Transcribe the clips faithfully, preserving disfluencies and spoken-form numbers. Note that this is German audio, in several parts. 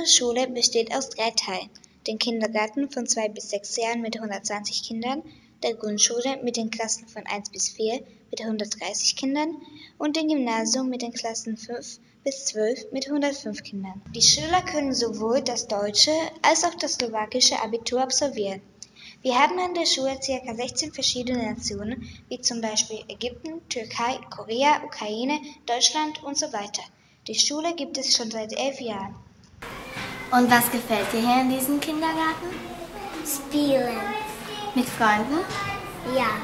Unsere Schule besteht aus drei Teilen: den Kindergarten von zwei bis sechs Jahren mit hundertzwanzig Kindern, der Grundschule mit den Klassen von eins bis vier mit hundertdreißig Kindern und dem Gymnasium mit den Klassen fünf bis zwölf mit hundertfünf Kindern. Die Schüler können sowohl das deutsche als auch das slowakische Abitur absolvieren. Wir haben an der Schule ca. sechzehn verschiedene Nationen, wie zum Beispiel Ägypten, Türkei, Korea, Ukraine, Deutschland und so weiter. Die Schule gibt es schon seit elf Jahren. Und was gefällt dir hier in diesem Kindergarten? Spielen. Mit Freunden? Ja.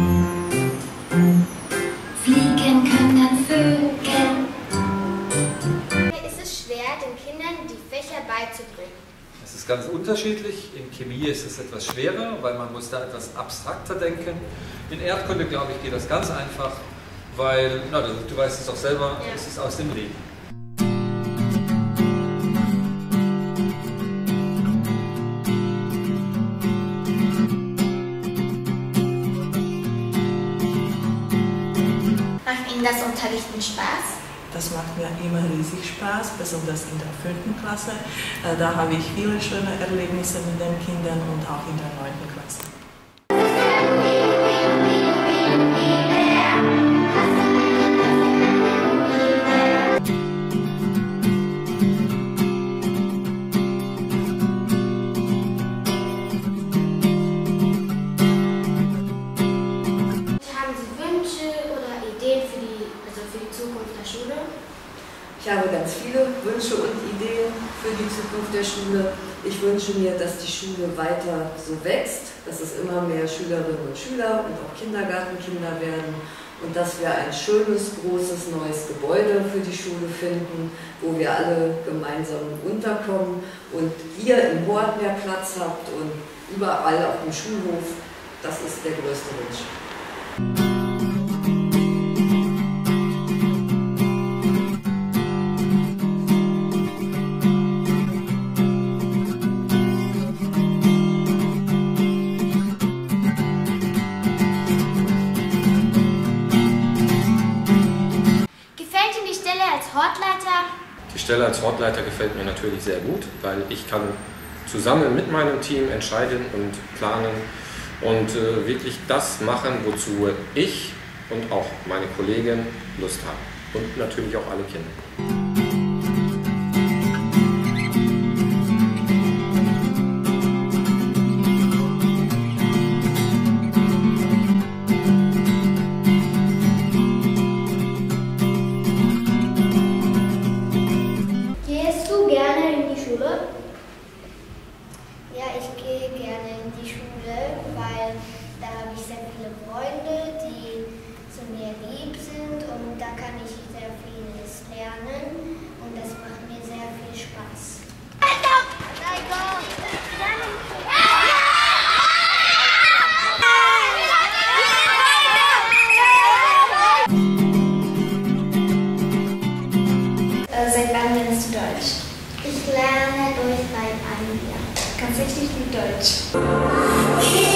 Fliegen können Vögel. Ist es schwer, den Kindern die Fächer beizubringen? Es ist ganz unterschiedlich. In Chemie ist es etwas schwerer, weil man muss da etwas abstrakter denken. In Erdkunde, glaube ich, geht das ganz einfach, weil, na, du, du weißt es auch selber, ja. Es ist aus dem Leben. Macht Ihnen das Unterrichten Spaß? Das macht mir immer riesig Spaß, besonders in der fünften Klasse. Da habe ich viele schöne Erlebnisse mit den Kindern und auch in der neunten Klasse. Haben Sie Wünsche oder Ideen für die, also für die Zukunft der Schule? Ich habe ganz viele Wünsche und Ideen für die Zukunft der Schule. Ich wünsche mir, dass die Schule weiter so wächst, dass es immer mehr Schülerinnen und Schüler und auch Kindergartenkinder werden und dass wir ein schönes, großes, neues Gebäude für die Schule finden, wo wir alle gemeinsam unterkommen und ihr im Hort mehr Platz habt und überall auf dem Schulhof. Das ist der größte Wunsch. Als Hortleiter? Die Stelle als Hortleiter gefällt mir natürlich sehr gut, weil ich kann zusammen mit meinem Team entscheiden und planen und äh, wirklich das machen, wozu ich und auch meine Kollegen Lust haben und natürlich auch alle Kinder. Ja, ich gehe gerne in die Schule, weil da habe ich sehr viele Freunde, die zu mir lieb sind und da kann ich sehr vieles lernen und das macht mir sehr viel Spaß. Äh, seit wann lernst du Deutsch? Ich lerne durch mein Jahr. Ganz richtig gut Deutsch.